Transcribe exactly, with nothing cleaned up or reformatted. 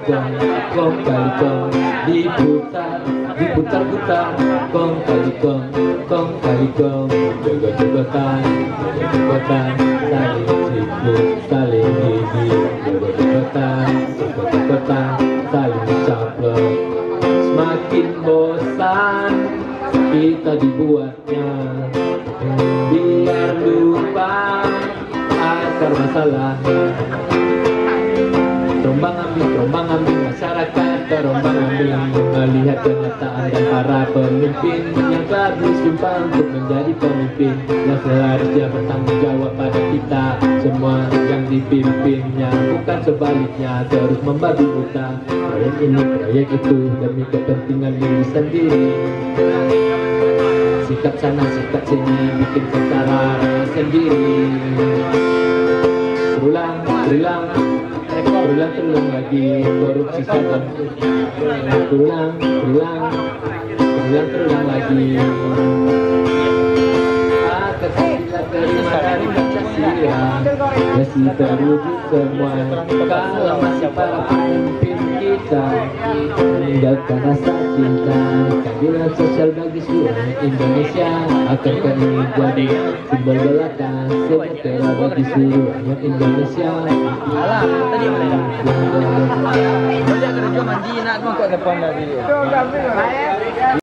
kong, kong kali kong, diputar, diputar-putar, kong kali kong, kong kali kong, jogot-jogotan, jogot-jogotan, saling sikut, saling gigi, jogot-jogotan, jogot-jogotan, saling caplok. Semakin bosan kita dibuatnya, biar lupa akar masalah. Terombang ambing, terombang ambing masyarakat, terombang ambing melihat kenyataan dan para pemimpin yang bagus sumpah untuk menjadi pemimpin yang seharusnya bertanggung jawab pada kita semua yang dipimpinnya, bukan sebaliknya terus membabi buta. Proyek ini, proyek itu demi kepentingan diri sendiri. Sikap sana, sikap sini bikin sengsara sendiri. Berulang, berulang, berulang terulang lagi korupsi sabun. Berulang, berulang, berulang terulang lagi. Akar sila terima dari Pancasila, masih terwujud semua kalau masih para pemimpin kita meninggalkan rasa cinta. Keadilan sosial bagi seluruh Indonesia akan ini jadi simbol belaka sejahtera bagi seluruh Indonesia. Alah, tadi mana? Dia kerja mandi nak kau depan lagi.